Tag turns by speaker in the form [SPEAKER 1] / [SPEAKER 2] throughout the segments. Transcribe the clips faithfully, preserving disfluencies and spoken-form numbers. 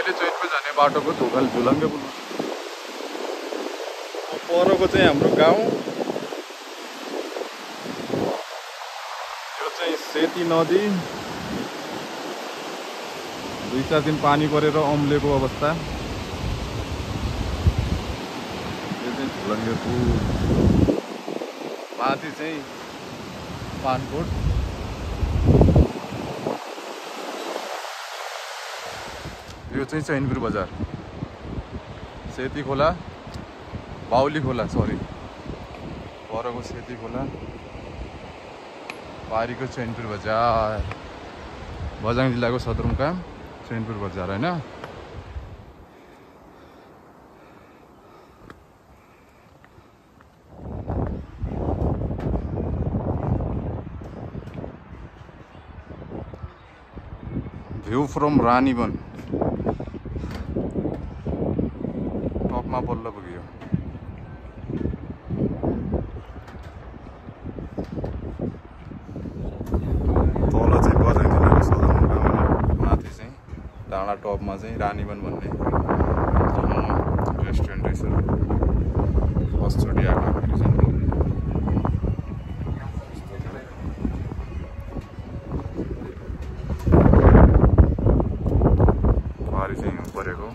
[SPEAKER 1] अहिले चैतमा जाने बाटोको धोकाल झुलङ्गे पुल परको चाहिँ हाम्रो गाउँ। यो चाहिँ सेती नदी दुई चार दिन पानी परेर अम्लेको अवस्था। यो चाहिँ झुलङ्गे पुल माथि चाहिँ पानकोट। यो चाहिँ चैनपुर बजार सेती खोला बाउली खोला सरी परको सेती खोला पारीको चैनपुर बजार बझाङ जिल्लाको सदरमुकाम चैनपुर बजार हैन। भ्यू फ्रम रानीवन टपमा बल्ल पुग्यो। तल चाहिँ बझाङ जिल्लाको सदरमुकाम माथि चाहिँ डाँडा टपमा चाहिँ रानीवन भन्ने रेस्टुरेन्ट रहेछ। फर्स्टचोटि आएको फेरि चाहिँ पारी चाहिँ परेको।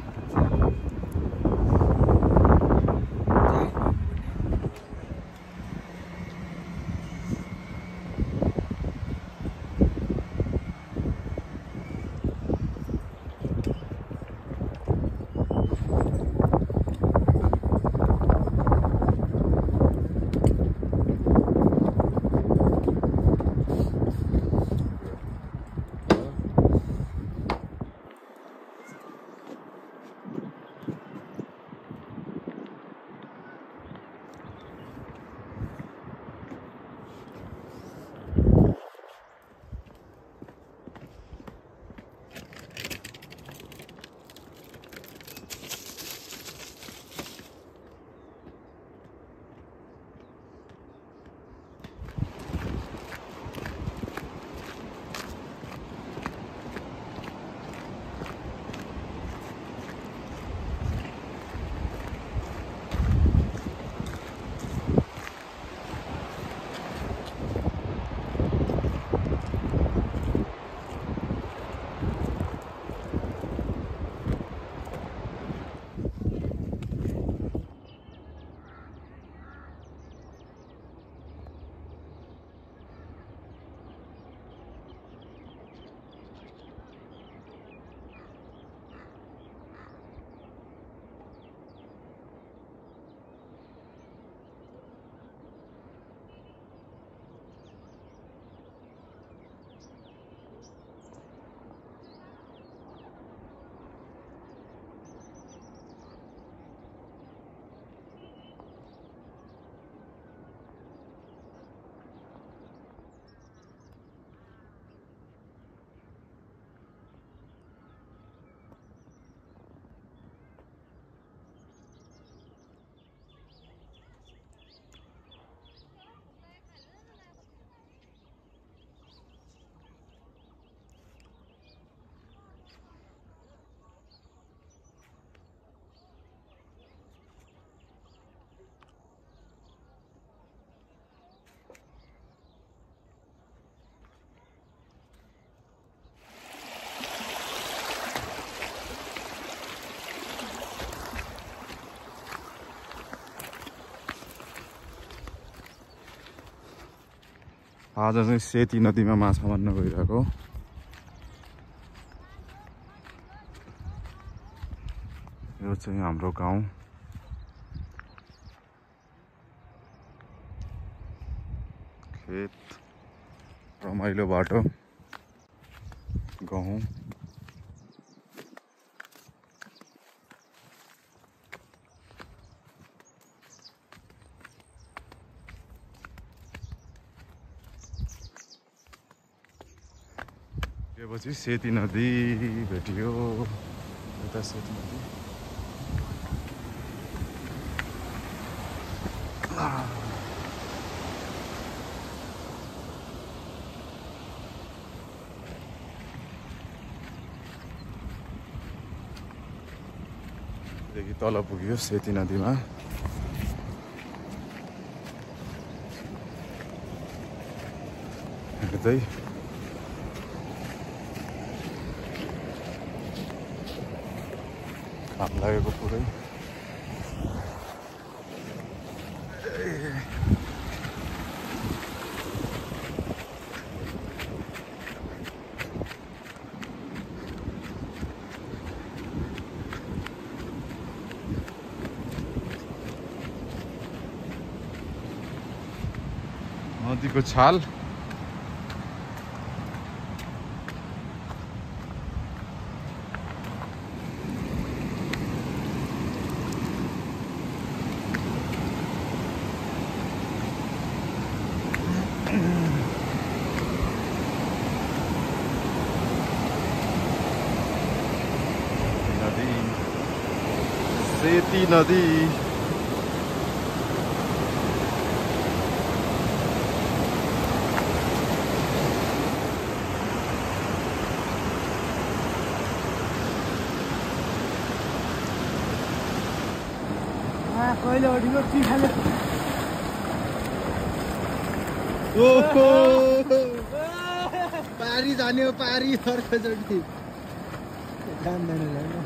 [SPEAKER 1] आज चाहिँ सेती नदीमा माछा मार्न गइरहेको। यो चाहिँ हाम्रो गाउँ। खेत रमाइलो बाटो गहुँ। पछि सेती नदी भेटियो। यता सेती नदी देखि तल पुग्यो सेती नदीमा। हिँड्दै घाम लागेको पुरै। नदीको छाल नदी सेती नदी।
[SPEAKER 2] कहिले उठेको के खाले
[SPEAKER 3] ओहो पारी जाने हो पारी अर्कोचोटि जान्दैन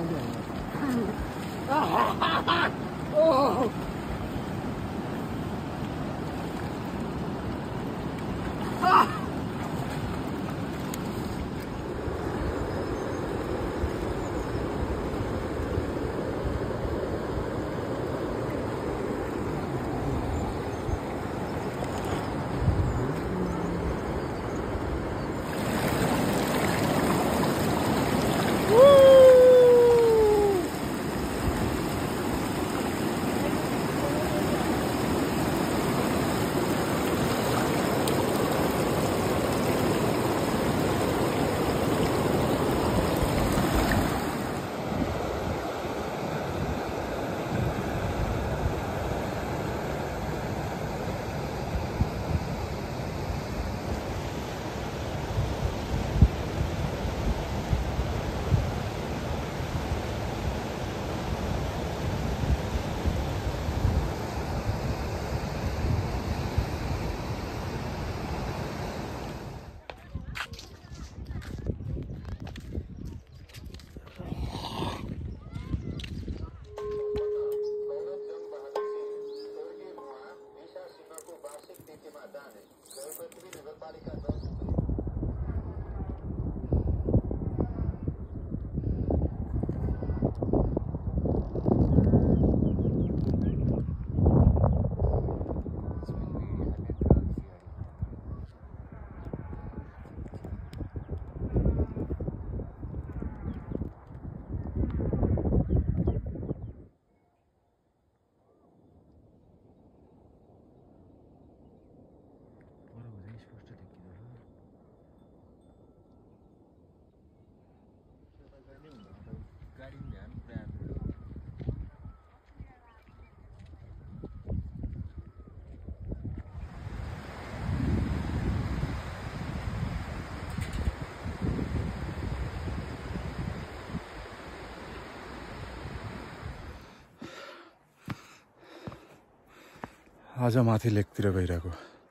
[SPEAKER 1] आज माथि लेकतिर गइरहेको।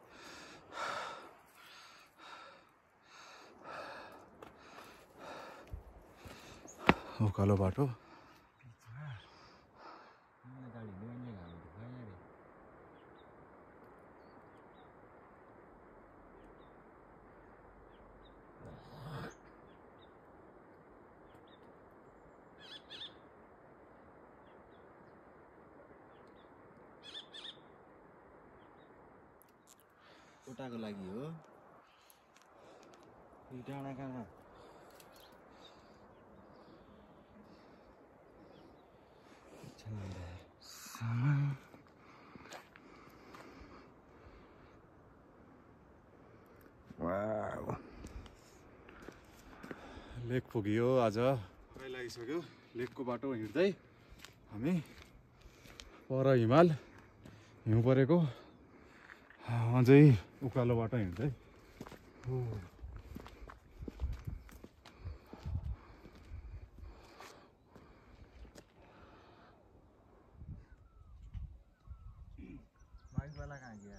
[SPEAKER 1] उकालो बाटो
[SPEAKER 3] कोटाको लागि हो डाँडा कहाँ
[SPEAKER 1] वाउ लेक पुग्यो। आज लागिसक्यो। लेकको बाटो हिँड्दै हामी पर हिमाल हिउँ परेको अझै उकालो बाटो हिँड्दै
[SPEAKER 3] वाला कहाँ गया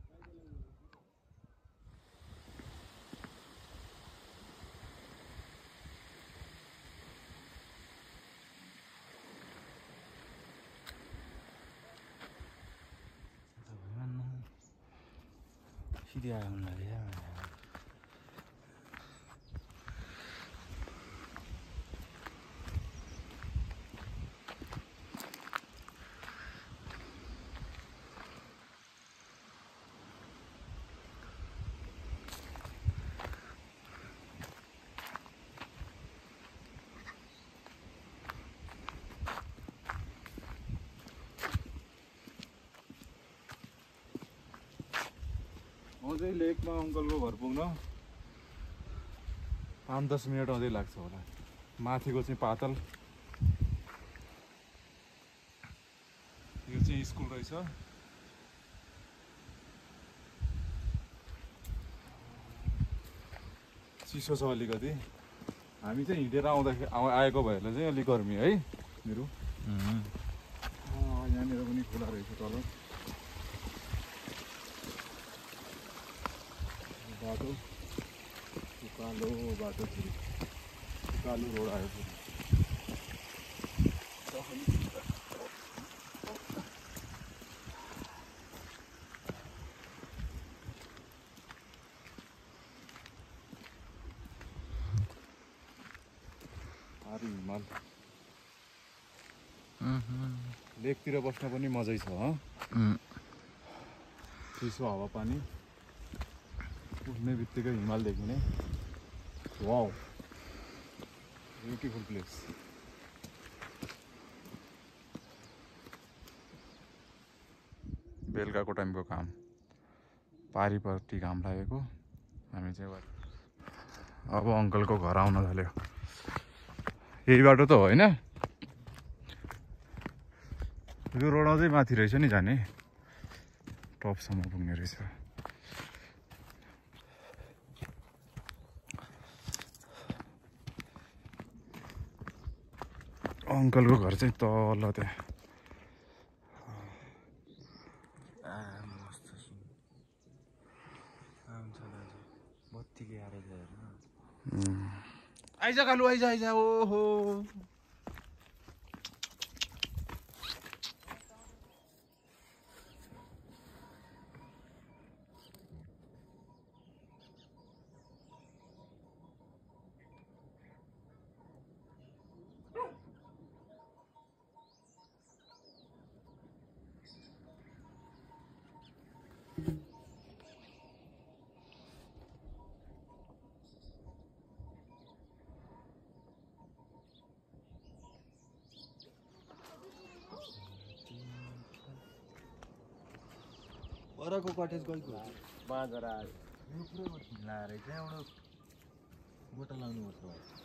[SPEAKER 3] सीधे आया हूँ लगे यार
[SPEAKER 1] अझै लेकमा अङ्कलको घर पुग्न पाँच दस मिनट अझै लाग्छ होला माथिको चाहिँ पातल यो चाहिँ स्कुल रहेछ चिसो छ अलिकति हामी चाहिँ हिँडेर आउँदाखेरि आएको भएरलाई चाहिँ अलिक गर्मी है मेरो यहाँनिर पनि खुला रहेछ तल बाटो उकालो बाटो फेरि उकालो रोड आयो फेरि आरू हिमाल लेकतिर बस्न पनि मजै छ चिसो हावापानी उठ्ने बित्तिकै हिमाल देखिने वाउ ब्युटिफुल प्लेस बेलुकाको टाइमको काम पारिपट्टि घाम लागेको हामी चाहिँ अब अङ्कलको घर आउन थाल्यो यही बाटो त होइन यो रोड अझै माथि रहेछ नि जाने टपसम्म पुग्ने रहेछ अङ्कलको घर चाहिँ तल त्यहाँ आइज कालु आइज आइज ओहो
[SPEAKER 3] परको कटेज गएको बाँझर आयो यो पुरै लाएर चाहिँ एउटा गोटा लाउनुपर्छ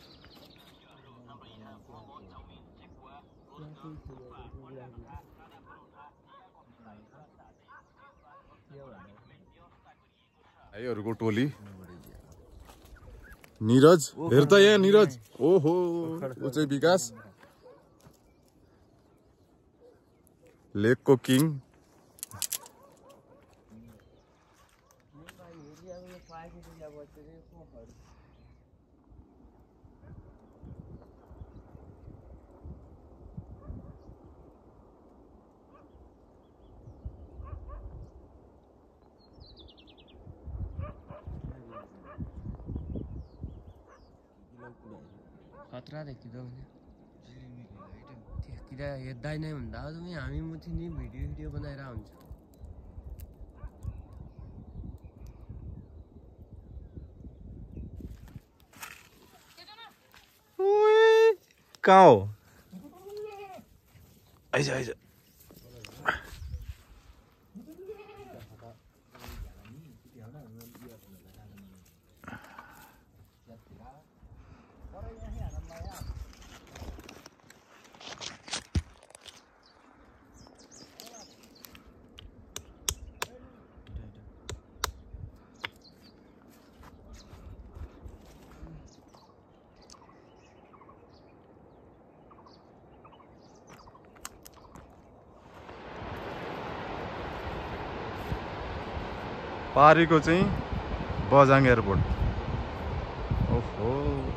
[SPEAKER 1] भाइहरूको टोली निरज हेर त यहाँ निरज ओहो ऊ चाहिँ विकास लेकको किङ
[SPEAKER 2] खतरा देखिँदो त्यतिर हेर्दै नै हुँदा पनि हामी मुथि नि भिडियो भिडियो बनाएर हुन्छ
[SPEAKER 1] कहाँ हो आइज आइज पारीको चाहिँ बझाङ एयरपोर्ट। ओहो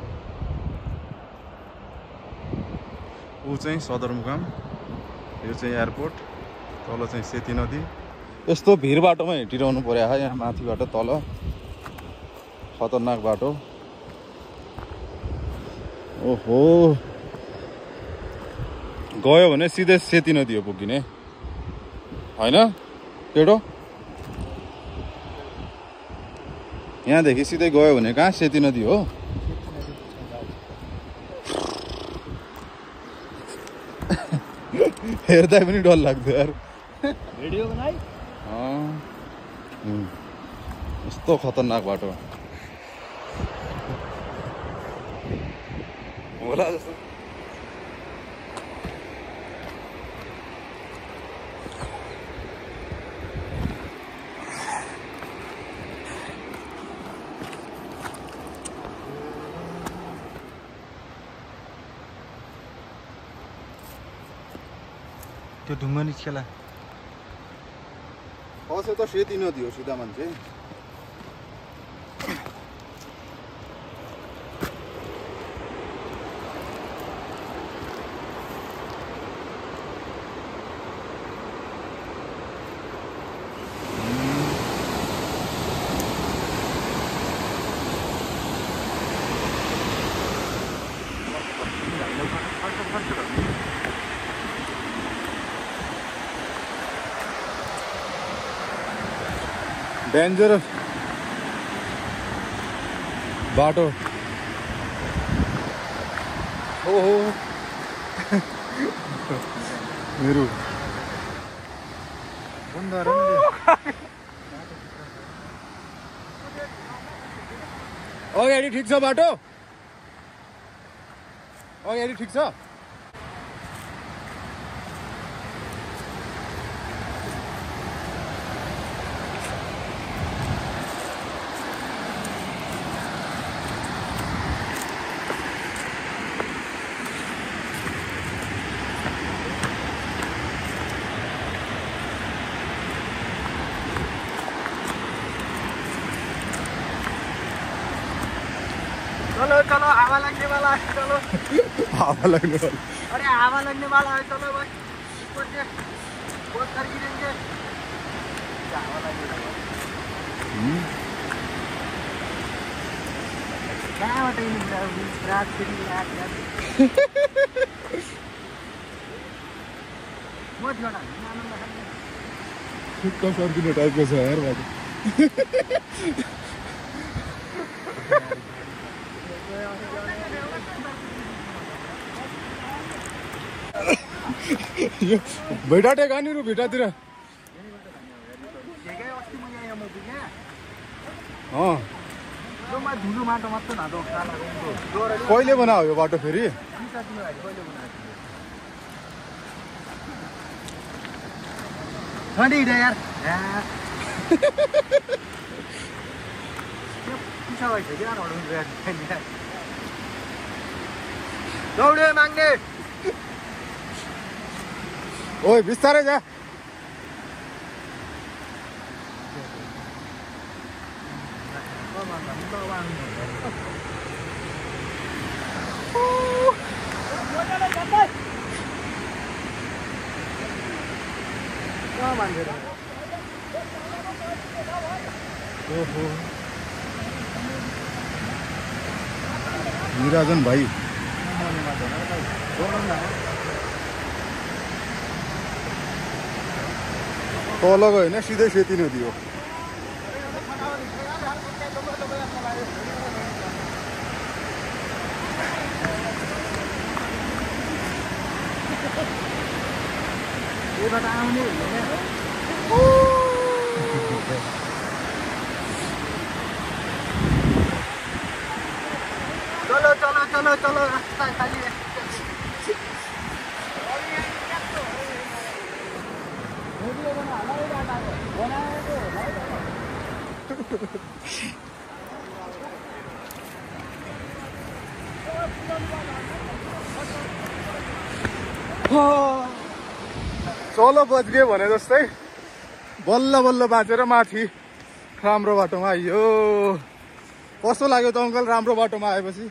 [SPEAKER 1] ऊ चाहिँ सदरमुकाम, यो चाहिँ एयरपोर्ट, तल चाहिँ सेती नदी। यस्तो भिर बाटोमा हिँडिरहनु पर्यो है, यहाँ माथिबाट तल खतरनाक बाटो। ओहो गयो भने सिधै सेती नदी हो पुग्ने होइन केटो? यहाँदेखि सिधै गयो भने कहाँ सेती नदी हो? हेर्दा पनि डर लाग्दो यार।
[SPEAKER 3] भिडियो बनाइ
[SPEAKER 1] यस्तो खतरनाक बाटो होला जस्तो।
[SPEAKER 3] त्यो ढुङ्गा निस्केला।
[SPEAKER 1] खसे त सेती नदी हो सिधा मान्छे। डेन्जरस बाटो हो हो मेरो अगाडि ठिक छ बाटो? अगाडि ठिक छ?
[SPEAKER 3] चलो चलो हवा लगने वाला है, चलो
[SPEAKER 1] हवा लगने वाला।
[SPEAKER 3] अरे हवा लगने वाला है, चलो भाई ऊपर से बहुत कर गिरेंगे। हवा लगेगा क्या बताइए रात फेरि रात रात बहुत बड़ा
[SPEAKER 1] खुट्टा सर्किने टाइपको छ यार बाटो। यो भेटा टेका नि रु भेटातिर कहिले बनायो यो बाटो फेरि?
[SPEAKER 3] यार दौडे माग्ने
[SPEAKER 1] ओए बिस्तारै जा। ओहो निराजन भाइ तल गयो होइन सिधै सेती नदी हो।
[SPEAKER 3] चलो चलो चलो चलो रास्ता खाली है।
[SPEAKER 1] चलो बच गयो भने जस्तै बल्ल बल्ल बाँचेर माथि राम्रो बाटोमा आइयो। कस्तो लाग्यो त अङ्कल राम्रो बाटोमा आएपछि?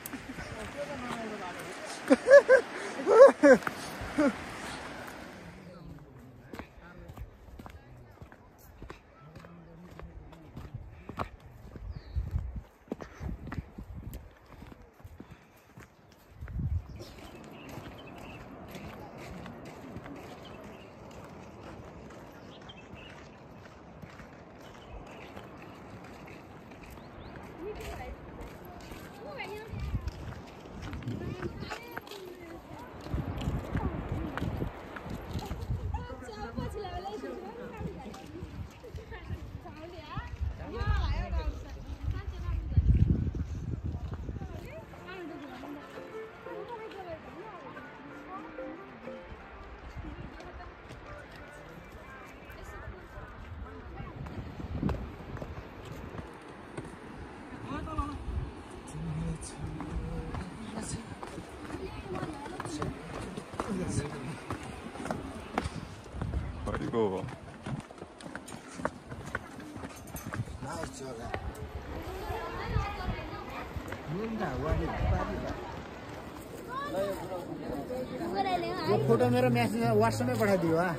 [SPEAKER 1] 그리고
[SPEAKER 4] यो फोटो मेरो मेसेज व्हाट्सएपमै पठाइदियो वा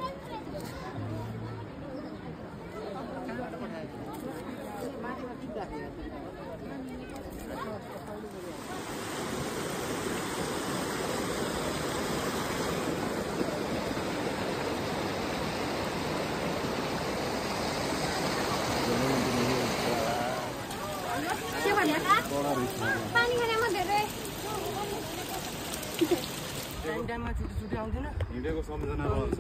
[SPEAKER 5] पानी खानेमा धेरै
[SPEAKER 2] टाइममा छुट्टी छुट्टी आउँदैन
[SPEAKER 1] हिँडेको सम्झना रहन्छ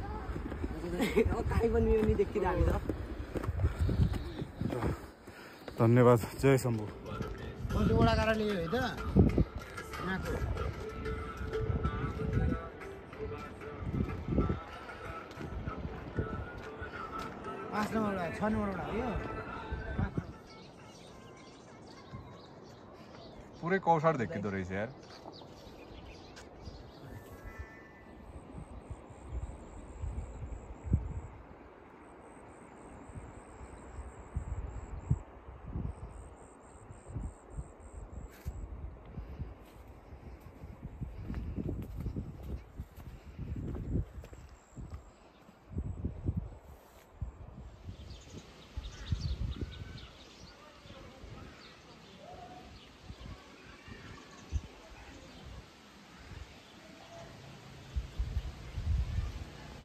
[SPEAKER 2] काहीँ पनि नि देखिरहेको छ।
[SPEAKER 1] धन्यवाद। जय शम्भु।
[SPEAKER 4] कतिवटा गरेर लियो है त यहाँको पाँच नम्बरवटा छ नम्बरवटा हो यो
[SPEAKER 1] पुरै कौसार देखिँदो रहेछ यार।